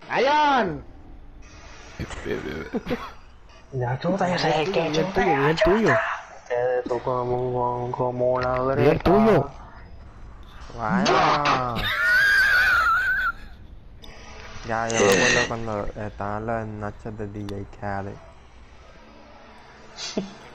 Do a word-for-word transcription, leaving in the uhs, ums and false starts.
¡Ion! Ya tú te sé que el tuyo, el tuyo. Te tocó como, como la Y el tuyo. Vaya. Ya, yo me acuerdo cuando estaban las noches de D J Khaled.